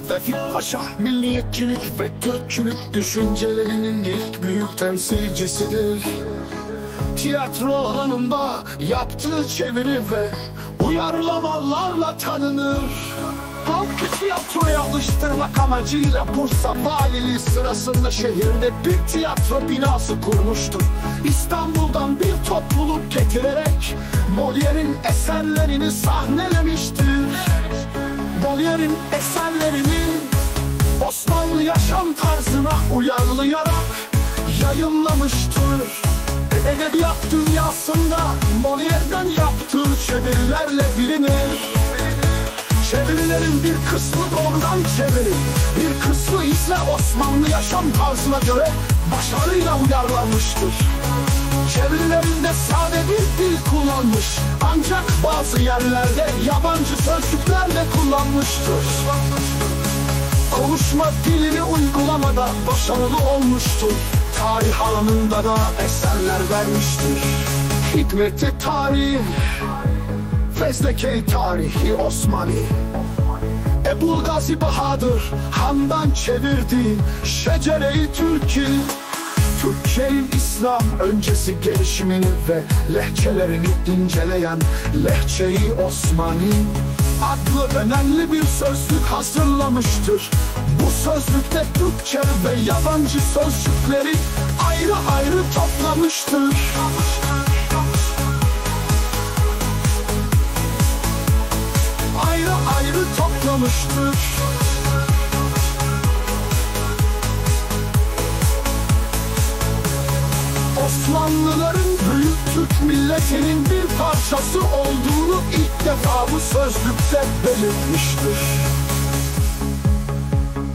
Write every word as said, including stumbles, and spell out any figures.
Vefik Paşa milliyetçilik ve Türkçülük düşüncelerinin ilk büyük temsilcisidir. Tiyatro alanında yaptığı çeviri ve uyarlamalarla tanınır. Halkı tiyatroya alıştırmak amacıyla Bursa Valiliği sırasında şehirde bir tiyatro binası kurmuştur. İstanbul'dan bir topluluk getirerek Molière'in eserlerini sahnelemiştir. Molière'in eserlerini Osmanlı yaşam tarzına uyarlayarak yayınlamıştır. Edebiyat dünyasında Molière'den yaptığı çevirilerle bilinir. Çevirilerin bir kısmı doğrudan çeviri, bir kısmı ise Osmanlı yaşam tarzına göre başarıyla uyarlanmıştır. Çevirilerinde sade bir dil kullanmış, ancak bazı yerlerde yabancı sözcüklerle kullanmıştır. Konuşma dilini uygulamada başarılı olmuştur. Tarih alanında da eserler vermiştir. Hikmet-i Tarih, Fezleke-i Tarihi Osmani, Ebu Gazi Bahadır Han'dan çevirdiği Şecere-i Türk'i, Türkçe'nin İslam öncesi gelişimini ve lehçelerini inceleyen Lehçe-i Osmani adlı önemli bir sözlük hazırlamıştır. Bu sözlükte Türkçe ve yabancı sözcükleri ayrı ayrı toplamıştır. Ayrı ayrı toplamıştır. Osmanlıların büyük Türk milletinin bir parçası olduğunu ilk defa bu sözlükte belirtmiştir.